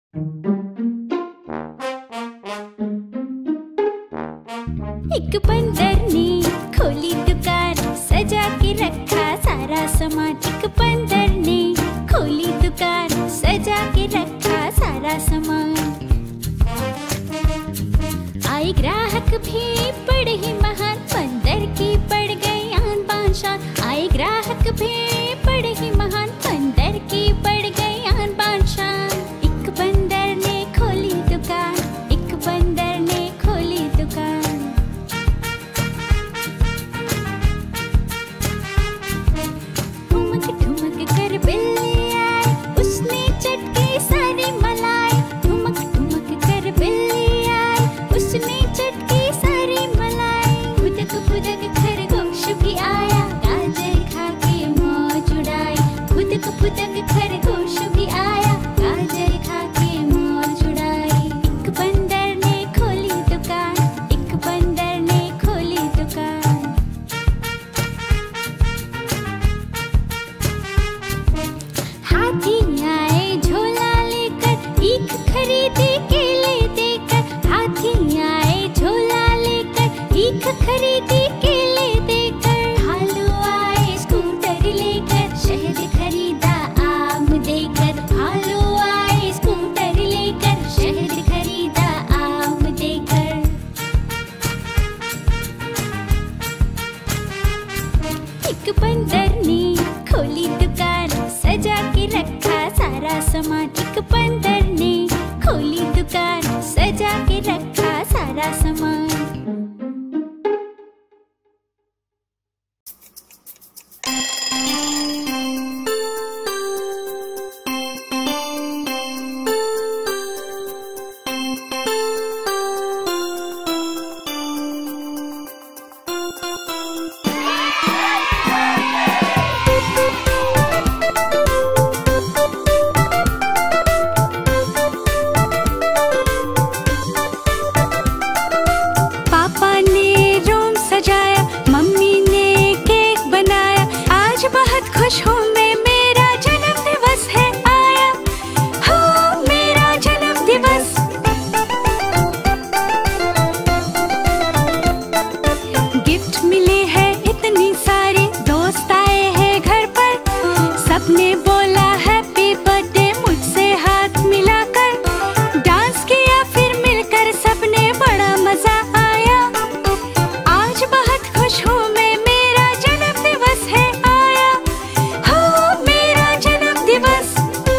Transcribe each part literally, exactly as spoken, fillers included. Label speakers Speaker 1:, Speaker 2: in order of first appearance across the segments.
Speaker 1: एक बंदर ने खोली दुकान, सजा के रखा सारा सामान। एक बंदर ने खोली दुकान, सजा के रखा सारा सामान। आए ग्राहक भी बड़े ही महान, बंदर की पड़ गई आन बान शान। आए ग्राहक भी बड़े ही महान, बंदर की पड़ गई आन बान शान। एक बंदर ने खोली दुकान, एक बंदर ने खोली दुकान। ठुमक ठुमक कर बिल्ली आई, उसने चटकी सारी मलाई। ठुमक ठुमक कर बिल्ली आई, उसने चटकी सारी मलाई। फुदक फुदक खरगोश भी आया, गाजर खा के मौज उड़ाई। फुदक फुदक खरगोश भी आया, गाजर खा के मौज उड़ाई। एक बंदर ने खोली दुकान, एक बंदर ने खोली दुकान। हाथी आए झोला लेकर, ईख खरीदी केले देकर। हाथी आए झोला लेकर, ईख खरीदी केले देकर। भालू आए स्कूटर लेकर, शहद खरीदा आम देकर। भालू आए स्कूटर लेकर, शहद खरीदा आम देकर। एक बंदर ने खोली दुकान, सजा के रखा सारा सामान। एक बंदर ने खोली दुकान, सजा के रखा सारा सामान। पापा ने रूम सजाया, मम्मी ने केक बनाया। आज बहुत खुश हूँ मैं, मेरा जन्म दिवस है आया। हो मेरा जन्म दिवस। गिफ्ट मिले हैं इतनी सारी, दोस्त आए हैं घर पर। सबने बोला हैप्पी बर्थडे मुझसे हाथ मिलाकर। डांस किया फिर मिलकर सबने, बड़ा मजा आया। आज बहुत खुश हूँ मैं, मेरा जन्म दिवस है आया। हो मेरा जन्म दिवस।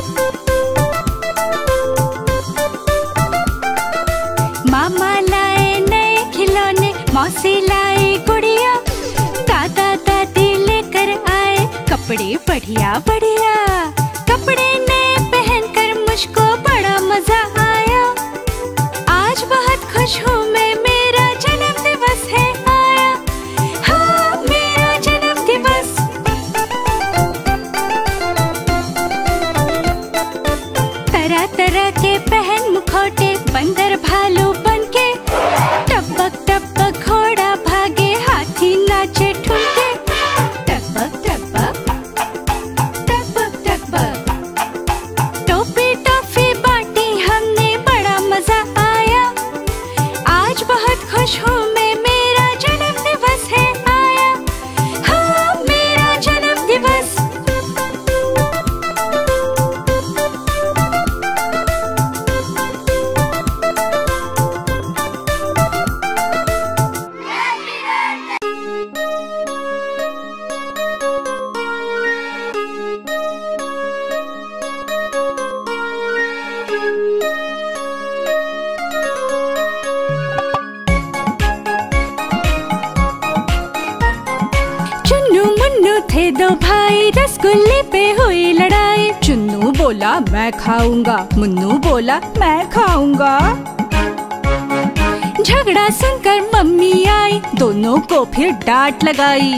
Speaker 1: मामा लाए नए खिलौने, मौसी लाई गुड़िया। दादा दादी लेकर आए कपड़े बढ़िया बढ़िया। कपड़े नए पहनकर मुझको बड़ा मजा आया। आज बहुत खुश हूँ मैं, मेरा जन्म दिवस है आया। हो मेरा जन्म दिवस। तरह तरह के पहन मुखौटे, बंदर भालू बनके। टपक टपक घोड़ा भागे, हाथी नाचे ठुमके। टपक टपक टपक टपक। टोपी टॉफी बांटी हमने, बड़ा मजा आया। आज बहुत खुश हूँ मैं, मेरा जन्म दिवस है आया। हो मेरा जन्म दिवस। चुन्नू मुन्नू थे दो भाई, रसगुल्ले पे हुई लड़ाई। चुन्नू बोला मैं खाऊंगा, मुन्नू बोला मैं खाऊंगा। झगड़ा सुनकर मम्मी आई, दोनों को फिर डांट लगाई।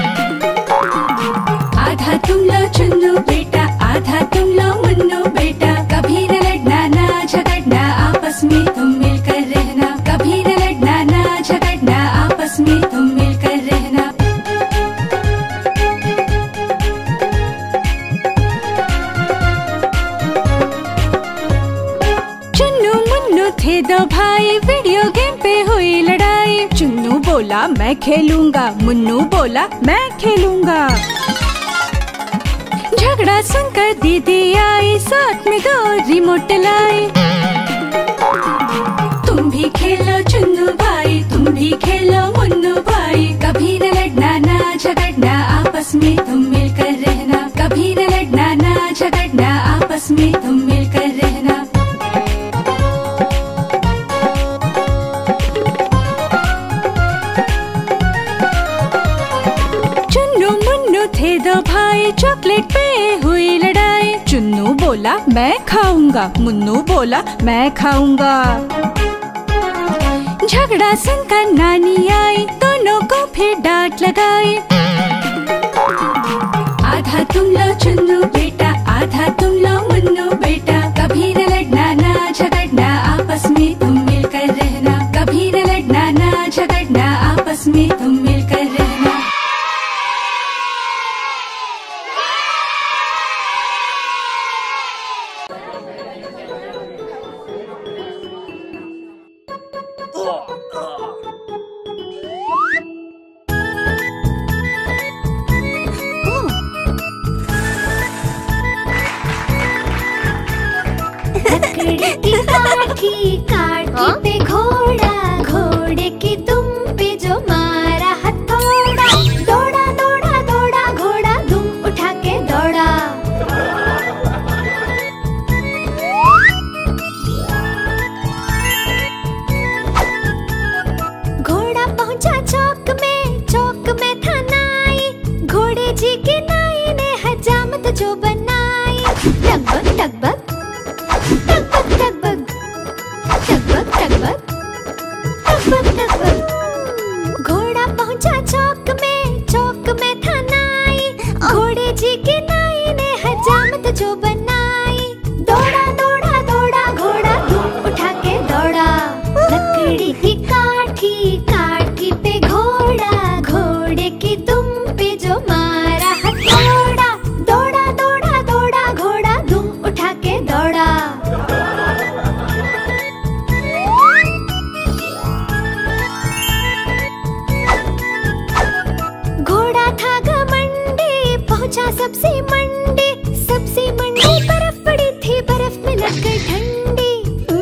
Speaker 1: आधा तुम लो चुन्नू बेटा, आधा तुम लो मुन्नू बेटा। कभी न लड़ना ना झगड़ना, आपस में तुम मिलकर रहना। कभी न लड़ना ना झगड़ना, आपस में तुम मिलकर रहना। थे दो भाई, वीडियो गेम पे हुई लड़ाई। चुन्नू बोला मैं खेलूंगा, मुन्नू बोला मैं खेलूंगा। झगड़ा सुनकर दीदी आई, साथ में दो रिमोट लाई। तुम भी खेलो चुन्नू भाई, तुम भी खेलो मुन्नू भाई। कभी न लड़ना ना झगड़ना, आपस में तुम मिलकर रहना। कभी न लड़ना ना झगड़ना, आपस में तुम मिलकर रहना। चुन्नू मुन्नू थे दो भाई, चॉकलेट पे हुई लड़ाई। चुन्नू बोला मैं खाऊंगा, मुन्नू बोला मैं खाऊंगा। झगड़ा सुनकर नानी आई, दोनों को फिर डांट लगाई। आधा तुम लो चुन्नू बेटा, आधा तुम लो मुन्नू बेटा। कभी न लड़ना ना झगड़ना, आपस में तुम मिलकर रहना। कभी न लड़ना ना झगड़ना, आपस में तुम मिलकर रहना।
Speaker 2: काठी काठी पे घोड़ा, घोड़े की दुम पे जो मारा हथौड़ा। दौड़ा दौड़ा दौड़ा घोड़ा, दुम उठा के दौड़ा। घोड़ा पहुंचा चौक में, चौक में था नाई। घोड़े जी के नाई ने हजामत जो बनाई। टकबक टकबक टकबक टकबक टकबक टकबक टकबक टकबक। घोड़ा पहुंचा चौक में, चौक में था नाई। घोड़े जी के नाई ने हजामत जो बनाई। दौड़ा दौड़ा दौड़ा घोड़ा, धूम उठा के दौड़ा। लकड़ी की काठी काठी पे घोड़ा, घोड़े की दुम पे जो मारा हथौड़ा। दौड़ा दौड़ा दौड़ा घोड़ा, धूम उठा के दौड़ा। घोड़ा था घमंडी, पहुंचा सबसे मंडी। सबसे मंडी बर्फ पड़ी थी, बर्फ में लग गई ठंडी।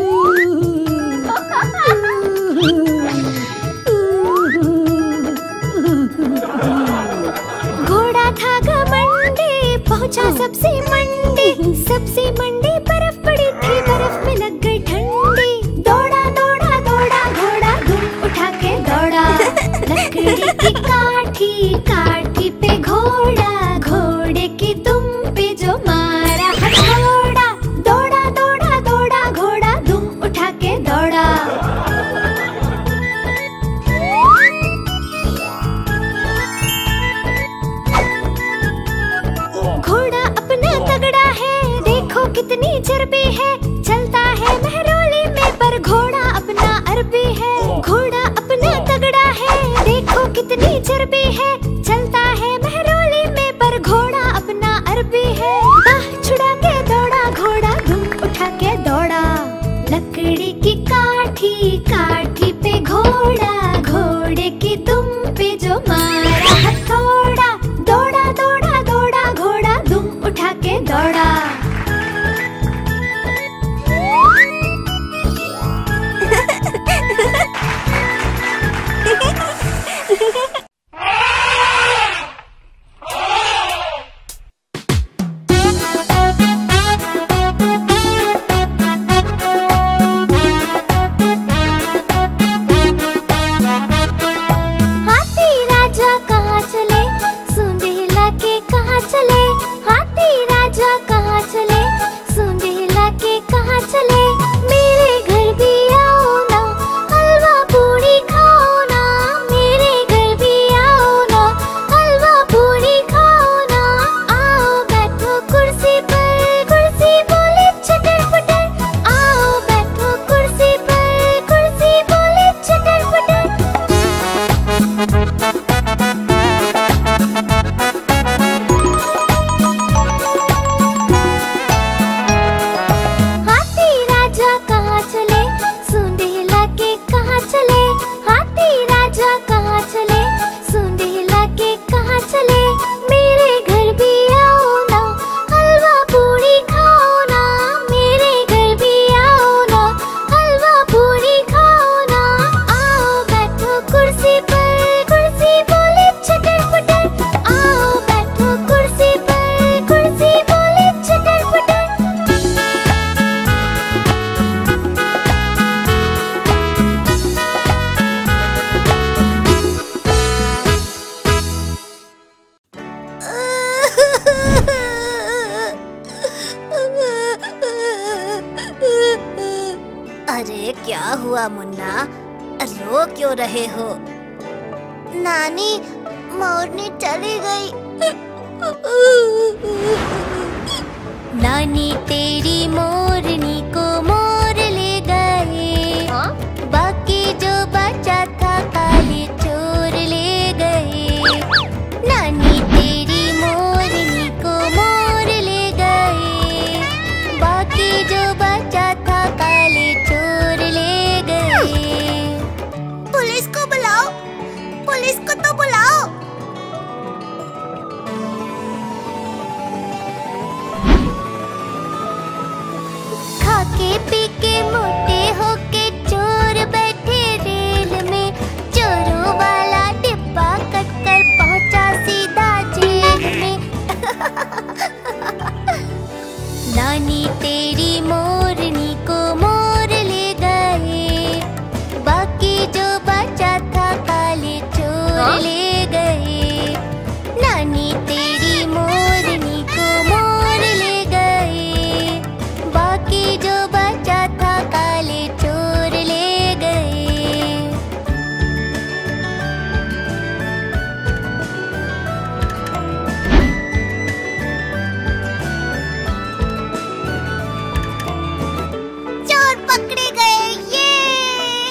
Speaker 2: घोड़ा था घमंडी, पहुंचा सबसे मंडी। सबसे मंडी बर्फ पड़ी थी, बर्फ में लग गई ठंडी। दौड़ा दौड़ा दौड़ा घोड़ा, धूम उठा के दौड़ा। लकड़ी की काठी काठी पे घोड़ा, घोड़े की दुम पे जो मारा हथौड़ा। दौड़ा दौड़ा दौड़ा घोड़ा, धूम उठा के दौड़ा। घोड़ा अपना तगड़ा है, देखो कितनी चर्बी है। चलता है महरोली में, पर घोड़ा अपना अरबी है। घोड़ा अपना तगड़ा है, देखो कितनी चर्बी है। चलता है महरोली में, पर घोड़ा अपना अरबी है। बाह छुड़ा के दौड़ा घोड़ा, धूम उठा के दौड़ा। लकड़ी की काठी काठी पे घोड़ा, घोड़े की दुम पे जो मारा हथौड़ा। दौड़ा दौड़ा दौड़ा घोड़ा, धूम उठा के दौड़ा। अरे क्या हुआ मुन्ना, रो क्यों रहे हो? नानी, मोरनी चली गई। नानी तेरी मोरनी को मोर ले गए। हाँ? बाकी जो बचा था काले चोर ले गए। नानी तेरी मोरनी को मोर ले गए। बाकी जो बचा था काले चोर ले गए। पुलिस को बुलाओ, पुलिस को तो बुलाओ। खाके पी के मोटे होके चोर बैठे रेल में। चोरों वाला डिब्बा कट कर पहुंचा सीधा जेल में। नानी तेरी मोरनी को मोर ले गए। बाकी जो बचा था काले चोर हाँ? ले गए। नानी तेरी मोरनी को मोर ले गए। बाकी जो बचा था काले चोर ले गए। चोर पकड़े गए ये।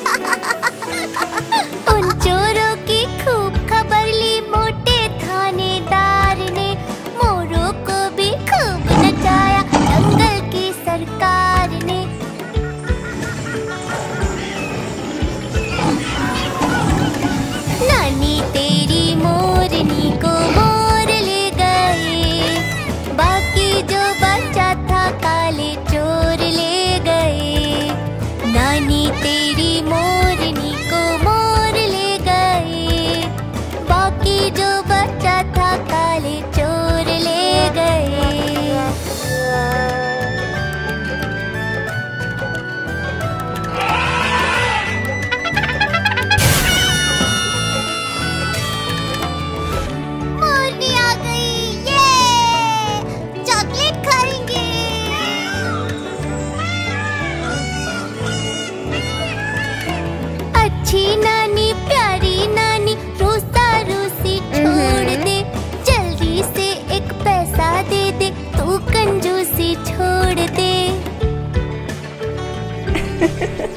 Speaker 2: उन चोरों की खूब खबर ली मोटे थानेदार ने। मोरों को भी खूब नचाया जंगल की सरकार ने। नानी तेरी मोरनी को मोर ले गए। बाकी जो बचा था काले चोर ले गए। नानी तेरी मोरनी को मोर ले गए। बाकी जो बचा था काले चोर ले गए। मोरनी आ गई ये। चॉकलेट खाएंगे। अच्छी नानी प्यारी नानी रोसा रोसी छोड़ दे। जल्दी से एक पैसा दे दे, तू कंजूसी छोड़ दे।